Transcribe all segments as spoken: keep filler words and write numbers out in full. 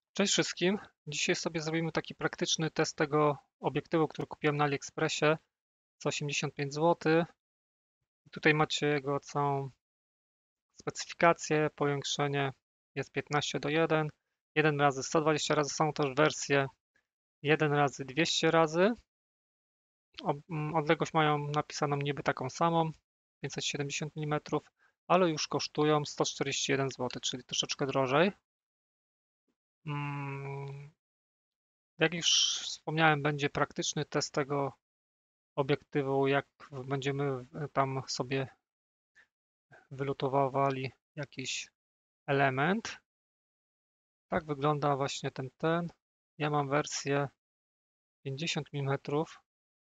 Cześć wszystkim. Dzisiaj sobie zrobimy taki praktyczny test tego obiektywu, który kupiłem na AliExpressie za osiemdziesiąt pięć złotych. Tutaj macie jego całą specyfikację. Powiększenie jest piętnaście do jeden. jeden razy sto dwadzieścia razy. Są też wersje jeden razy dwieście razy. Odległość mają napisaną niby taką samą, pięćset siedemdziesiąt milimetrów, ale już kosztują sto czterdzieści jeden złotych, czyli troszeczkę drożej. Mm, Jak już wspomniałem, będzie praktyczny test tego obiektywu, jak będziemy tam sobie wylutowali jakiś element. Tak wygląda właśnie ten ten. Ja mam wersję pięćdziesiąt milimetrów.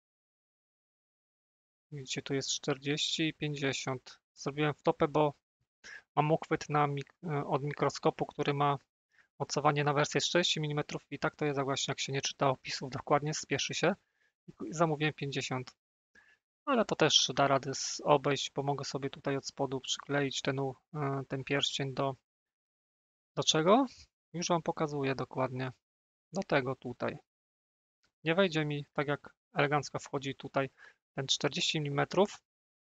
Widzicie, tu jest czterdzieści i pięćdziesiąt. Zrobiłem wtopę, bo mam uchwyt na mik od mikroskopu, który ma mocowanie na wersję czterdzieści milimetrów i tak to jest właśnie, jak się nie czyta opisów dokładnie, spieszy się. I zamówiłem pięćdziesiąt. Ale to też da rady obejść, bo mogę sobie tutaj od spodu przykleić ten, ten pierścień do, do czego? Już Wam pokazuję dokładnie. Do tego tutaj. Nie wejdzie mi tak jak elegancko wchodzi tutaj ten czterdzieści milimetrów.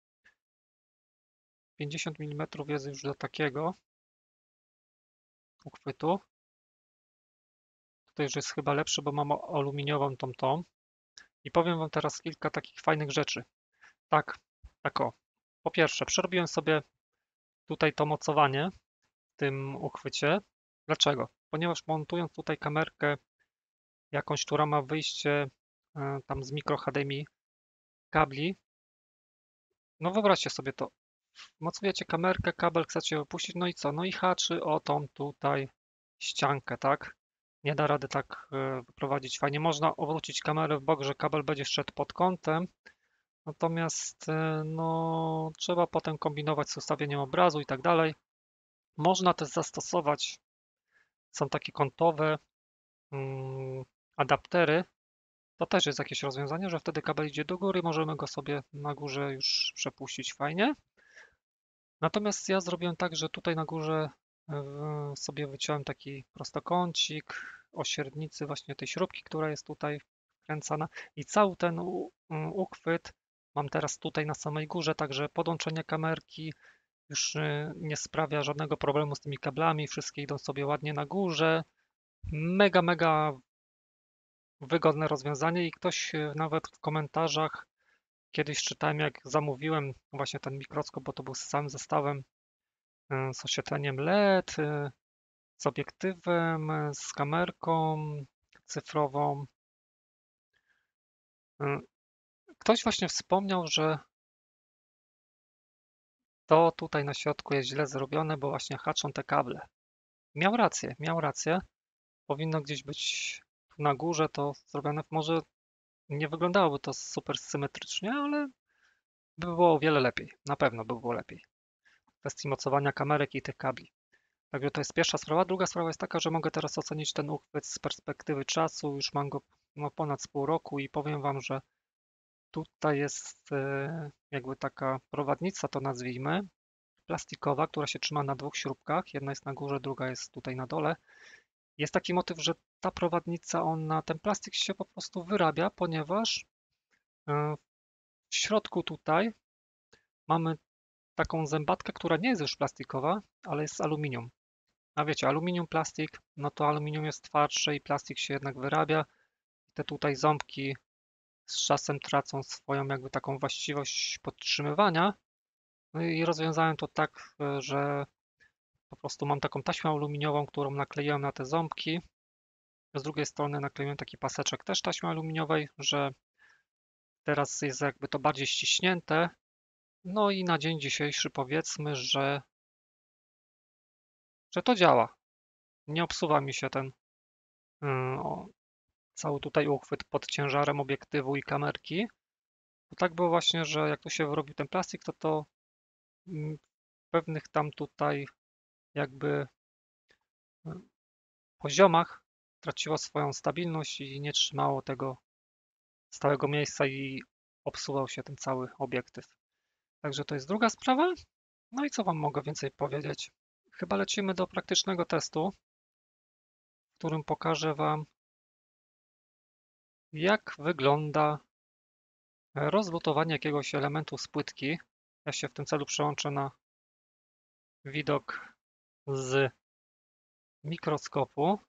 pięćdziesiąt milimetrów jest już do takiego uchwytu. Tutaj już jest chyba lepszy, bo mam aluminiową tą tą. I powiem Wam teraz kilka takich fajnych rzeczy. Tak, tak o. Po pierwsze, przerobiłem sobie tutaj to mocowanie w tym uchwycie. Dlaczego? Ponieważ montując tutaj kamerkę jakąś, która ma wyjście e, tam z mikro H D M I kabli, no wyobraźcie sobie to, mocujecie kamerkę, kabel chcecie wypuścić, no i co? No i haczy o tą tutaj ściankę, tak? Nie da rady tak e, wyprowadzić fajnie. Można obrócić kamerę w bok, że kabel będzie szedł pod kątem, natomiast e, no trzeba potem kombinować z ustawieniem obrazu i tak dalej. Można też zastosować, są takie kątowe mm, adaptery. To też jest jakieś rozwiązanie, że wtedy kabel idzie do góry, możemy go sobie na górze już przepuścić fajnie. Natomiast ja zrobiłem tak, że tutaj na górze e, sobie wyciąłem taki prostokącik o średnicy właśnie tej śrubki, która jest tutaj wkręcana i cały ten uchwyt mam teraz tutaj na samej górze, także podłączenie kamerki już e, nie sprawia żadnego problemu z tymi kablami, wszystkie idą sobie ładnie na górze. Mega, mega wygodne rozwiązanie i ktoś e, nawet w komentarzach kiedyś czytałem, jak zamówiłem właśnie ten mikroskop, bo to był z samym zestawem, e, z oświetleniem L E D, e, z obiektywem, e, z kamerką cyfrową. E, Ktoś właśnie wspomniał, że to tutaj na środku jest źle zrobione, bo właśnie haczą te kable. Miał rację, miał rację. Powinno gdzieś być tu na górze to zrobione. Może nie wyglądałoby to super symetrycznie, ale by było o wiele lepiej. Na pewno by było lepiej. W kwestii mocowania kamerek i tych kabli. Także to jest pierwsza sprawa. Druga sprawa jest taka, że mogę teraz ocenić ten uchwyt z perspektywy czasu. Już mam go no, ponad z pół roku i powiem Wam, że tutaj jest e, jakby taka prowadnica, to nazwijmy, plastikowa, która się trzyma na dwóch śrubkach. Jedna jest na górze, druga jest tutaj na dole. Jest taki motyw, że ta prowadnica, ona, ten plastik się po prostu wyrabia, ponieważ e, w środku tutaj mamy taką zębatkę, która nie jest już plastikowa, ale jest z aluminium. A wiecie, aluminium, plastik, no to aluminium jest twardsze i plastik się jednak wyrabia. Te tutaj ząbki z czasem tracą swoją jakby taką właściwość podtrzymywania. No i rozwiązałem to tak, e, że po prostu mam taką taśmę aluminiową, którą nakleiłem na te ząbki. Z drugiej strony nakleiłem taki paseczek też taśmy aluminiowej, że teraz jest jakby to bardziej ściśnięte. No i na dzień dzisiejszy powiedzmy, że, że to działa. Nie obsuwa mi się ten yy, o, cały tutaj uchwyt pod ciężarem obiektywu i kamerki. Bo tak było właśnie, że jak to się wyrobił ten plastik, to to mm, w pewnych tam tutaj jakby y, poziomach traciło swoją stabilność i nie trzymało tego stałego miejsca i obsuwał się ten cały obiektyw. Także to jest druga sprawa. No i co Wam mogę więcej powiedzieć? Chyba lecimy do praktycznego testu, w którym pokażę Wam, jak wygląda rozlutowanie jakiegoś elementu z płytki. Ja się w tym celu przełączę na widok z mikroskopu.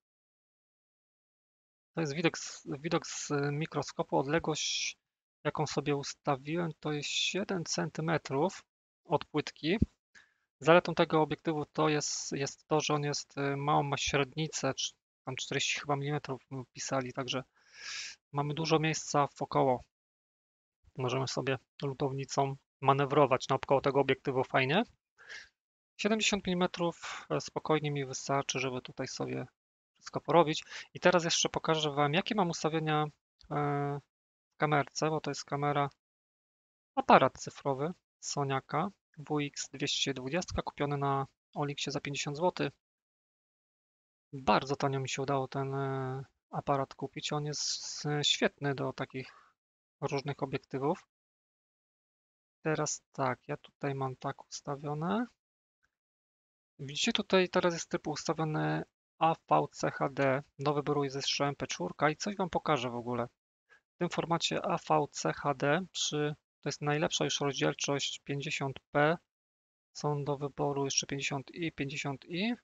To jest widok z, widok z mikroskopu. Odległość, jaką sobie ustawiłem, to jest siedem centymetrów od płytki. Zaletą tego obiektywu to jest, jest to, że on jest małą, ma średnicę, tam czterdzieści chyba milimetrów pisali, także mamy dużo miejsca wokoło. Możemy sobie lutownicą manewrować naokoło tego obiektywu fajnie. siedemdziesiąt milimetrów spokojnie mi wystarczy, żeby tutaj sobie wszystko porobić. I teraz jeszcze pokażę Wam, jakie mam ustawienia w kamerce, bo to jest kamera, aparat cyfrowy Soniaka W X dwieście dwadzieścia, kupiony na Oliksie za pięćdziesiąt złotych. Bardzo tanio mi się udało ten aparat kupić. On jest świetny do takich różnych obiektywów. Teraz tak, ja tutaj mam tak ustawione. Widzicie, tutaj teraz jest typ ustawiony A V C H D. Do wyboru jest jeszcze M P cztery i coś Wam pokażę w ogóle. W tym formacie A V C H D przy, to jest najlepsza już rozdzielczość pięćdziesiąt p. Są do wyboru jeszcze pięćdziesiąt i, pięćdziesiąt i.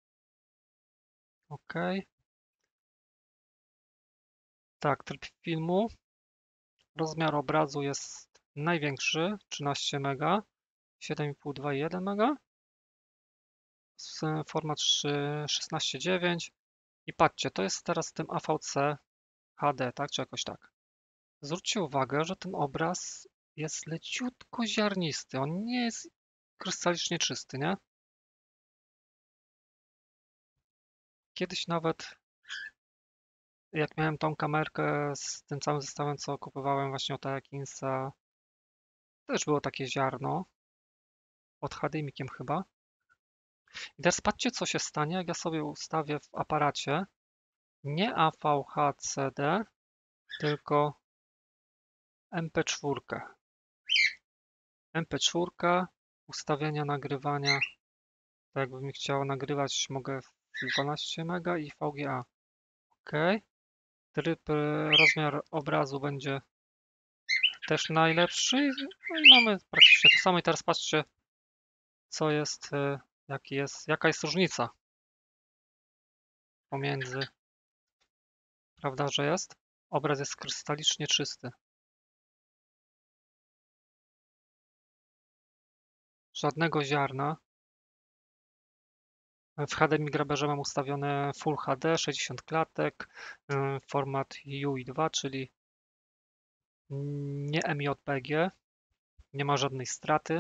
OK. Tak, tryb filmu. Rozmiar obrazu jest największy, trzynaście mega, siedem i pół, dwa i jeden mega. Format szesnaście dziewięć. I patrzcie, to jest teraz w tym A V C H D, tak? Czy jakoś tak. Zwróćcie uwagę, że ten obraz jest leciutko ziarnisty. On nie jest krystalicznie czysty, nie? Kiedyś nawet, jak miałem tą kamerkę z tym całym zestawem, co kupowałem właśnie od Akinsa, też było takie ziarno. Od HDMI-kiem chyba. I teraz patrzcie, co się stanie, jak ja sobie ustawię w aparacie nie A V H C D, tylko M P cztery. M P cztery, ustawienia nagrywania, tak jakbym chciał nagrywać, mogę w dwanaście mega i V G A. OK. Tryb, rozmiar obrazu będzie też najlepszy. No i mamy praktycznie to samo. I teraz patrzcie, co jest, jaki jest, jaka jest różnica pomiędzy, prawda, że jest? Obraz jest krystalicznie czysty. Żadnego ziarna. W H D M I Grabberze mam ustawione Full H D, sześćdziesiąt klatek, format U I dwa, czyli nie M J P G, nie ma żadnej straty.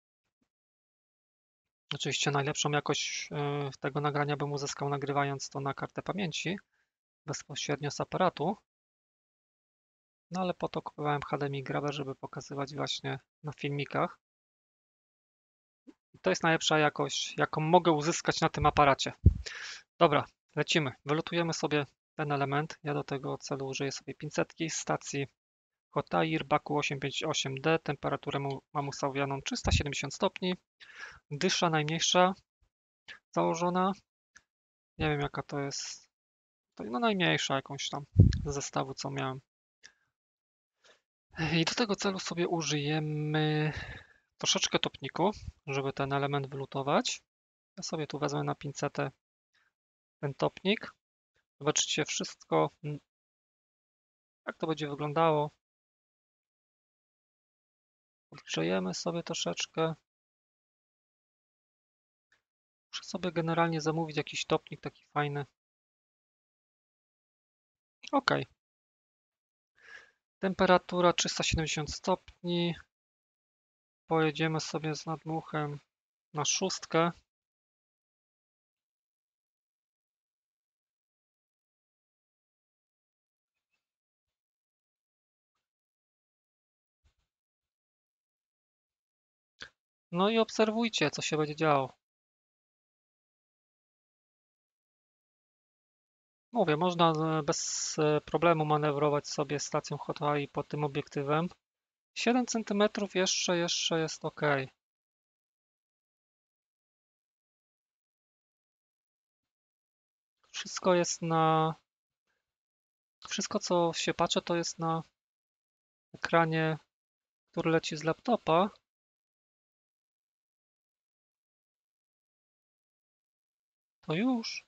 Oczywiście najlepszą jakość tego nagrania bym uzyskał nagrywając to na kartę pamięci bezpośrednio z aparatu. No ale po to kupowałem H D M I Grabber, żeby pokazywać właśnie na filmikach. To jest najlepsza jakość, jaką mogę uzyskać na tym aparacie. Dobra, lecimy. Wylutujemy sobie ten element. Ja do tego celu użyję sobie pincetki z stacji Hotair Baku osiemset pięćdziesiąt osiem D. Temperaturę mam ustawioną trzysta siedemdziesiąt stopni. Dysza najmniejsza założona. Nie wiem jaka to jest. No najmniejsza jakąś tam z zestawu co miałem. I do tego celu sobie użyjemy troszeczkę topniku, żeby ten element wylutować. Ja sobie tu wezmę na pincetę ten topnik. Zobaczycie wszystko, jak to będzie wyglądało. Odgrzejemy sobie troszeczkę. Muszę sobie generalnie zamówić jakiś topnik taki fajny. OK. Temperatura trzysta siedemdziesiąt stopni. Pojedziemy sobie z nadmuchem na szóstkę. No i obserwujcie, co się będzie działo. Mówię, można bez problemu manewrować sobie stacją Hotai pod tym obiektywem. siedem centymetrów jeszcze, jeszcze jest OK. Wszystko jest na... Wszystko, co się patrzę, to jest na ekranie, który leci z laptopa. To już.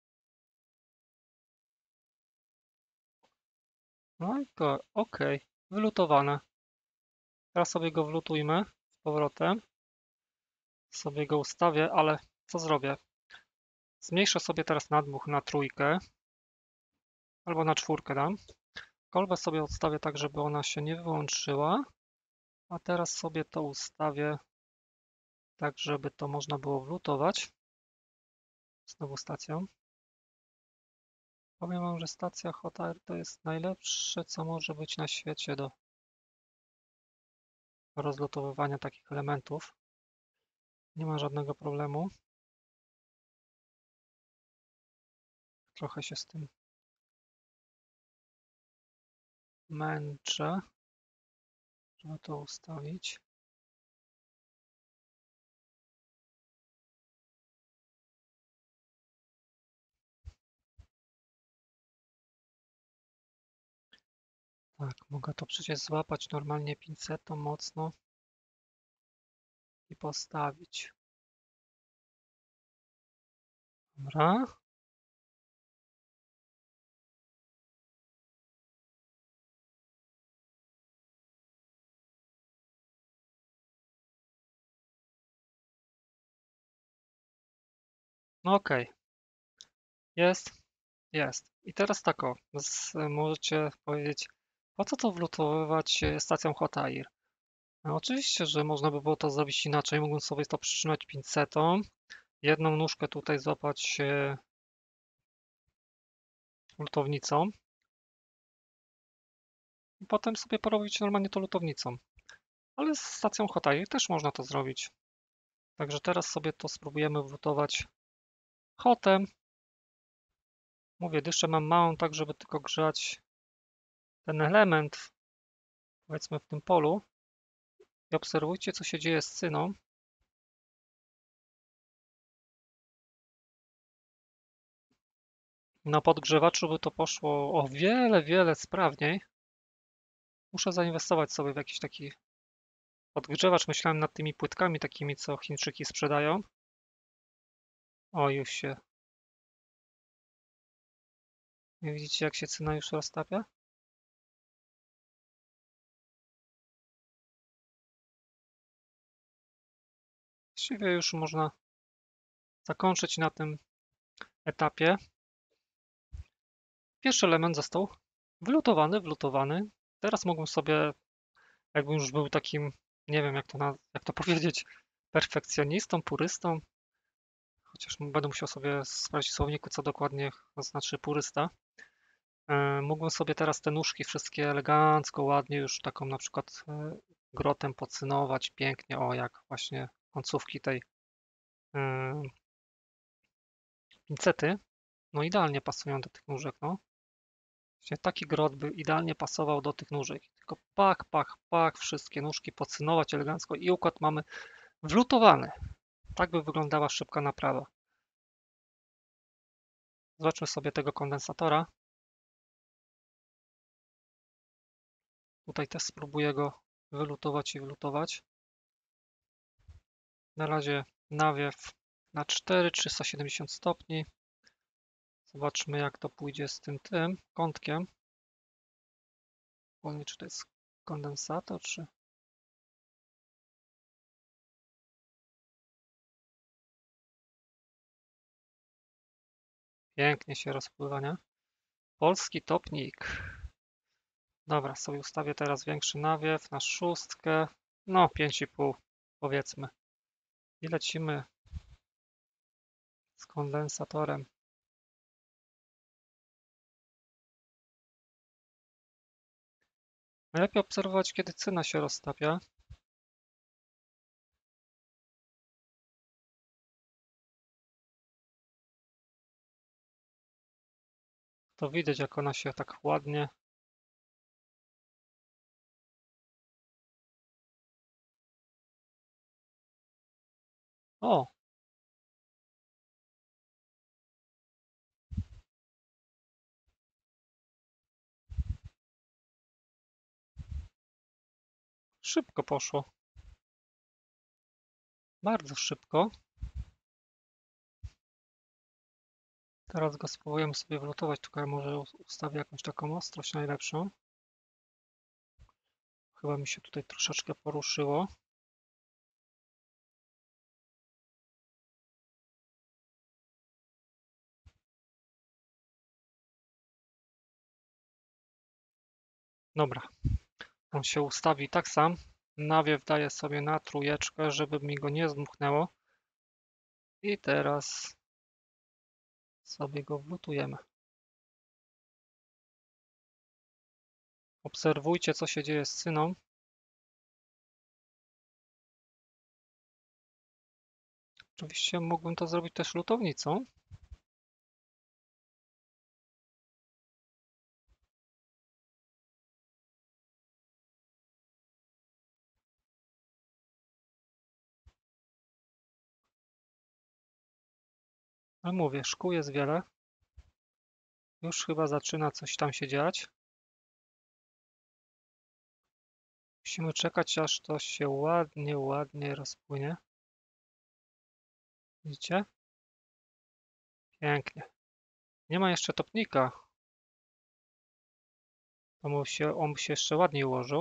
No i go, ok, wylutowane. Teraz sobie go wlutujmy z powrotem. Sobie go ustawię, ale co zrobię? Zmniejszę sobie teraz nadmuch na trójkę. Albo na czwórkę dam. Kolbę sobie odstawię tak, żeby ona się nie wyłączyła. A teraz sobie to ustawię tak, żeby to można było wlutować. Znowu stacją. Powiem wam, że stacja Hot Air to jest najlepsze, co może być na świecie do rozlutowywania takich elementów. Nie ma żadnego problemu. Trochę się z tym męczę, żeby to ustawić. Tak, mogę to przecież złapać normalnie pincetą mocno i postawić. Dobra. No okej. Okay. Jest. Jest. I teraz tak o, z, możecie powiedzieć, po co to wlutowywać stacją Hot Air? No oczywiście, że można by było to zrobić inaczej. Mógłbym sobie to przytrzymać pincetą, jedną nóżkę tutaj złapać lutownicą i potem sobie porobić normalnie to lutownicą. Ale z stacją Hot Air też można to zrobić. Także teraz sobie to spróbujemy wlutować hotem. Mówię, dyszę mam małą, tak żeby tylko grzać ten element, powiedzmy w tym polu. I obserwujcie, co się dzieje z cyną. Na podgrzewaczu by to poszło o wiele, wiele sprawniej. Muszę zainwestować sobie w jakiś taki podgrzewacz. Myślałem nad tymi płytkami takimi, co Chińczyki sprzedają. O, już się... Widzicie, jak się cyna już roztapia? Właściwie już można zakończyć na tym etapie. Pierwszy element został wylutowany, wlutowany. Teraz mógłbym sobie, jakbym już był takim, nie wiem jak to, na, jak to powiedzieć, perfekcjonistą, purystą, chociaż będę musiał sobie sprawdzić w słowniku, co dokładnie znaczy purysta. E, mógłbym sobie teraz te nóżki wszystkie elegancko, ładnie już taką na przykład e, grotem pocynować pięknie, o jak właśnie końcówki tej e, pincety, no idealnie pasują do tych nóżek, no. Właśnie taki grot by idealnie pasował do tych nóżek. Tylko pak, pak, pak, wszystkie nóżki pocynować elegancko i układ mamy wlutowany. Tak by wyglądała szybka naprawa. Zobaczmy sobie tego kondensatora. Tutaj też spróbuję go wylutować i wylutować. Na razie nawiew na cztery, trzysta siedemdziesiąt stopni. Zobaczmy jak to pójdzie z tym tym kątkiem. Wolnie, czy to jest kondensator, czy... Pięknie się rozpływa, nie? Polski topnik. Dobra, sobie ustawię teraz większy nawiew na szóstkę. No, pięć i pół powiedzmy. I lecimy z kondensatorem. Najlepiej obserwować, kiedy cyna się roztapia. To widać, jak ona się tak ładnie... O! Szybko poszło. Bardzo szybko. Teraz go spróbujemy sobie wlutować, tylko może ustawię jakąś taką ostrość najlepszą. Chyba mi się tutaj troszeczkę poruszyło. Dobra, on się ustawi tak sam. Nawiew daję sobie na trójeczkę, żeby mi go nie zdmuchnęło. I teraz sobie go wlutujemy. Obserwujcie, co się dzieje z cyną. Oczywiście mógłbym to zrobić też lutownicą. Ale mówię, szkół jest wiele. Już chyba zaczyna coś tam się dziać. Musimy czekać, aż to się ładnie, ładnie rozpłynie. Widzicie? Pięknie. Nie ma jeszcze topnika. To mu się, on by się jeszcze ładniej ułożył.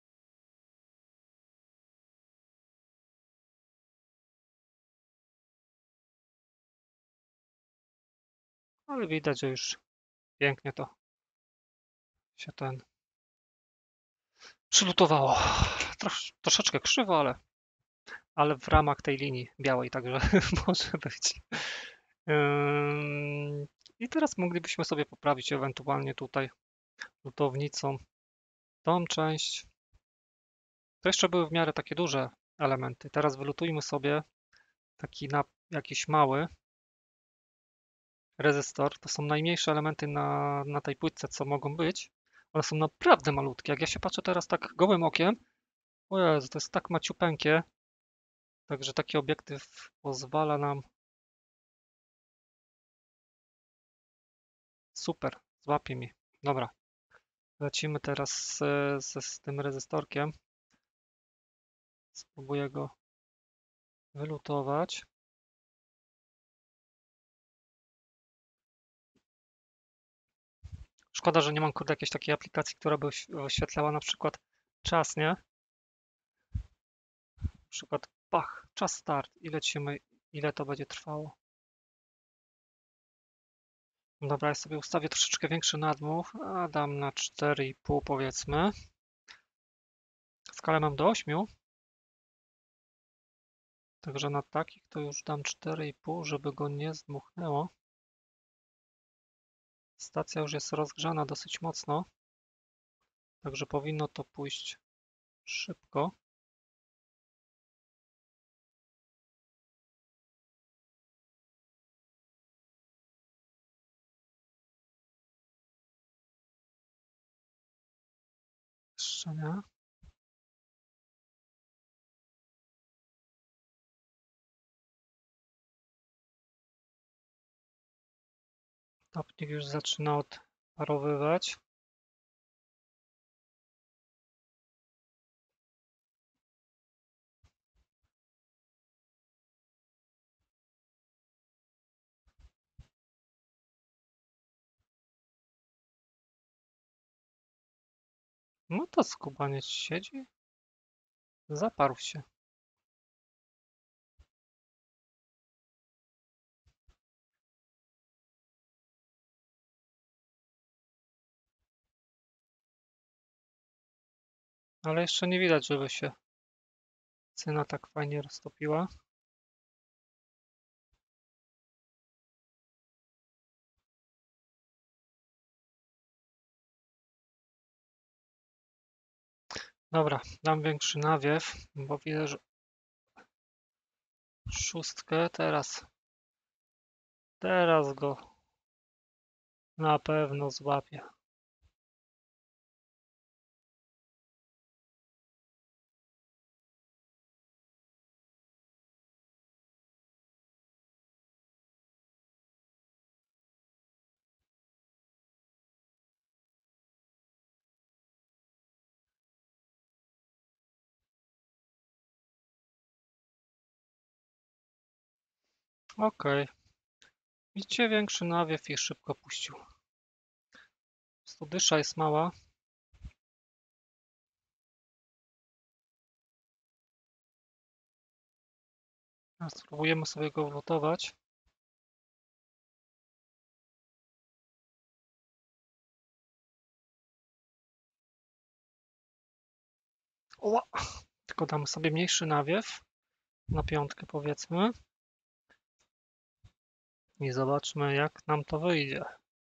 Ale widać, że już pięknie to się ten przylutowało. Trosz, troszeczkę krzywo, ale, ale w ramach tej linii białej, także może być. Ym, I teraz moglibyśmy sobie poprawić ewentualnie tutaj lutownicą tą część. To jeszcze były w miarę takie duże elementy. Teraz wylutujmy sobie taki na jakiś mały rezystor. To są najmniejsze elementy na, na tej płytce, co mogą być. One są naprawdę malutkie. Jak ja się patrzę teraz tak gołym okiem, o Jezu, to jest tak maciupeńkie. Także taki obiektyw pozwala nam. Super, złapie mi. Dobra, lecimy teraz z, z, z tym rezystorkiem. Spróbuję go wylutować. Szkoda, że nie mam kurde jakiejś takiej aplikacji, która by wyświetlała na przykład czas, nie? Na przykład pach, czas start i lecimy, ile to będzie trwało. Dobra, ja sobie ustawię troszeczkę większy nadmuch, a dam na cztery i pół powiedzmy. Skalę mam do ośmiu. Także na takich to już dam cztery i pół, żeby go nie zdmuchnęło. Stacja już jest rozgrzana dosyć mocno, także powinno to pójść szybko. Jeszcze nie. Topnik już zaczyna odparowywać. No to skubaniec siedzi. Zaparł się. Ale jeszcze nie widać, żeby się cyna tak fajnie roztopiła. Dobra, dam większy nawiew, bo widzę, że szóstkę teraz. Teraz go na pewno złapię. Ok. Widzicie, większy nawiew i szybko puścił. Po prostu dysza jest mała. A spróbujemy sobie go wlutować. Oła! Tylko damy sobie mniejszy nawiew. Na piątkę powiedzmy. I zobaczmy, jak nam to wyjdzie.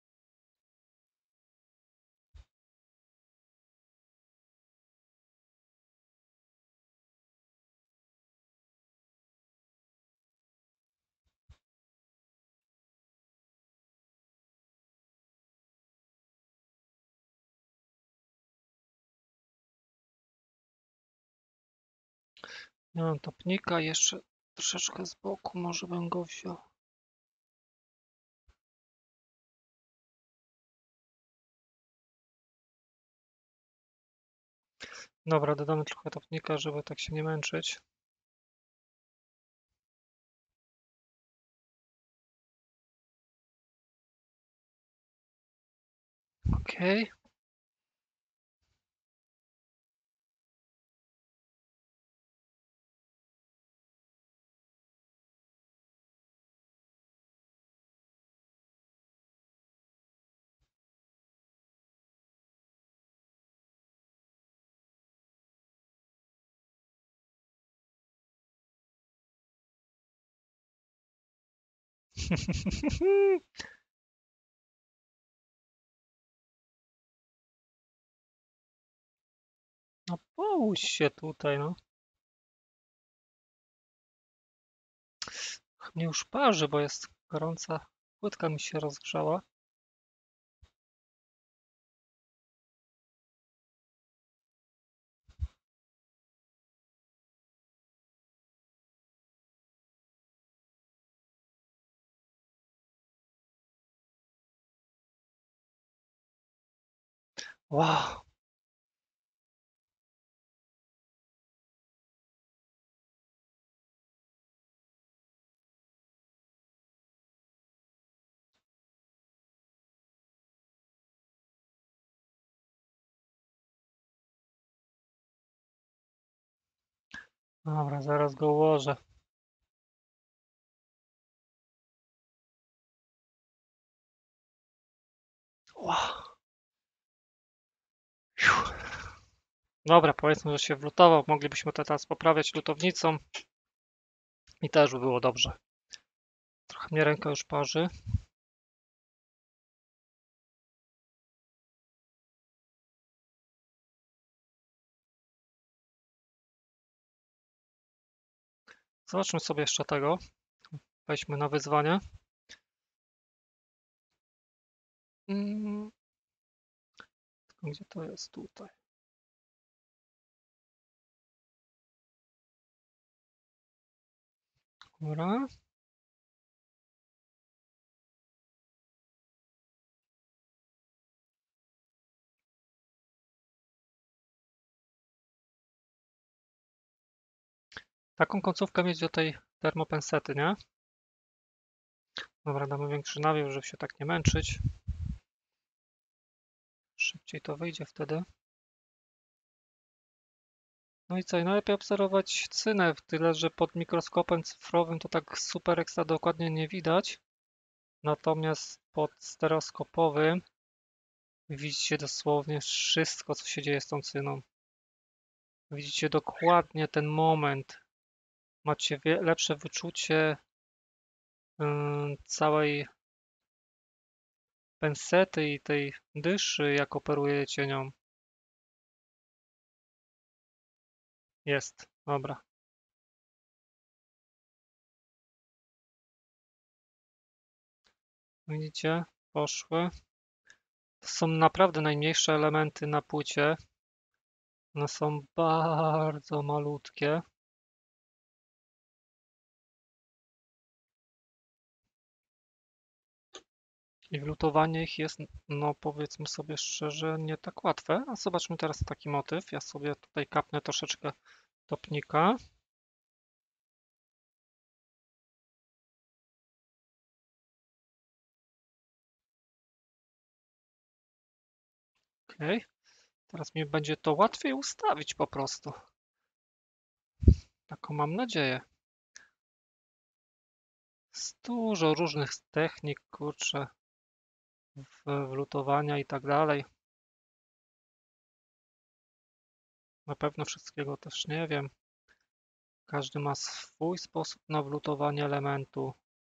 Nie mam topnika, jeszcze troszeczkę z boku, może bym go wziął. Dobra, dodamy trochę topnika, żeby tak się nie męczyć. Ok. No połóż się tutaj, no. Mnie już parzy, bo jest gorąca. Płytka mi się rozgrzała. Wow. Dobra, zaraz go ułożę. Wow. Dobra, powiedzmy, że się wlutował. Moglibyśmy to teraz poprawiać lutownicą i też by było dobrze. Trochę mnie ręka już parzy. Zobaczmy sobie jeszcze tego. Weźmy na wyzwanie. Mm. Gdzie to jest? Tutaj. Dobra. Taką końcówkę mieć do tej termopensety, nie? Dobra, damy większy nawiew, żeby się tak nie męczyć. Szybciej to wyjdzie wtedy. No i co? I najlepiej obserwować cynę, w tyle, że pod mikroskopem cyfrowym to tak super ekstra dokładnie nie widać. Natomiast pod stereoskopowym widzicie dosłownie wszystko, co się dzieje z tą cyną. Widzicie dokładnie ten moment. Macie lepsze wyczucie yy, całej pensety i tej dyszy, jak operujecie nią. Jest, dobra. Widzicie? Poszły. To są naprawdę najmniejsze elementy na płycie. One są bardzo malutkie. I wlutowanie ich jest, no powiedzmy sobie szczerze, nie tak łatwe. A zobaczmy teraz taki motyw. Ja sobie tutaj kapnę troszeczkę topnika. Ok. Teraz mi będzie to łatwiej ustawić po prostu. Taką mam nadzieję. Jest dużo różnych technik, kurczę, wlutowania i tak dalej. Na pewno wszystkiego też nie wiem. Każdy ma swój sposób na wlutowanie elementu.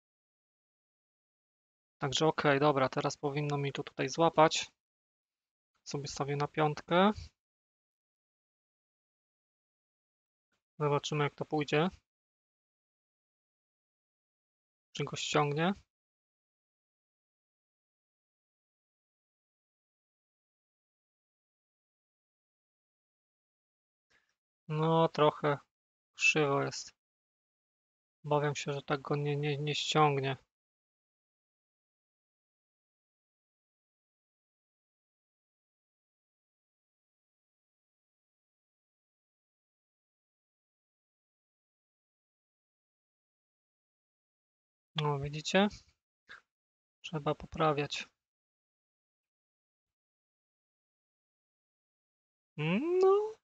Także ok, dobra, teraz powinno mi to tutaj złapać. Sobie stawię na piątkę. Zobaczymy jak to pójdzie. Czy go ściągnie? No, trochę krzywo jest. Obawiam się, że tak go nie, nie, nie ściągnie. No, widzicie? Trzeba poprawiać. No,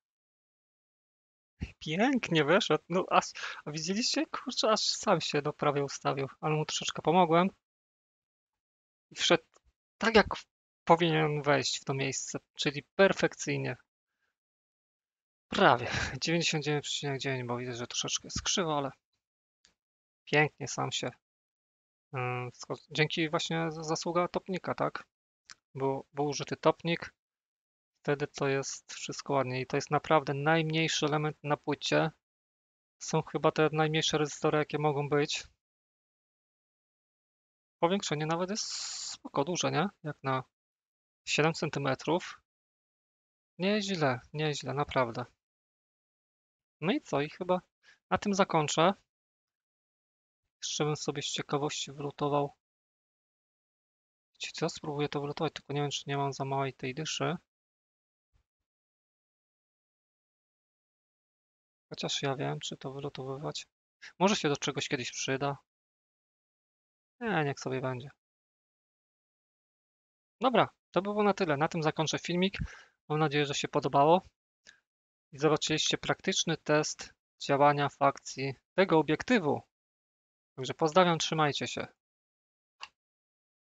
pięknie wyszedł. No, aż, a widzieliście? Kurczę, aż sam się do prawie ustawił, ale mu troszeczkę pomogłem i wszedł tak, jak powinien wejść w to miejsce, czyli perfekcyjnie. Prawie. dziewięćdziesiąt dziewięć przecinek dziewięć, bo widzę, że troszeczkę jest krzywo, ale pięknie sam się. Ym, sko- Dzięki właśnie za- zasługa topnika, tak? Był, był użyty topnik, wtedy to jest wszystko ładnie i to jest naprawdę najmniejszy element na płycie. Są chyba te najmniejsze rezystory, jakie mogą być. Powiększenie nawet jest spoko duże, nie? Jak na siedem centymetrów. Nieźle, nieźle, naprawdę. No i co? I chyba na tym zakończę. Jeszcze bym sobie z ciekawości wylutował. Wiecie co? Spróbuję to wylutować, tylko nie wiem, czy nie mam za małej tej dyszy. Chociaż ja wiem, czy to wylutowywać. Może się do czegoś kiedyś przyda. Nie, niech sobie będzie. Dobra, to było na tyle. Na tym zakończę filmik. Mam nadzieję, że się podobało. I zobaczyliście praktyczny test działania w akcji tego obiektywu. Także pozdrawiam, trzymajcie się.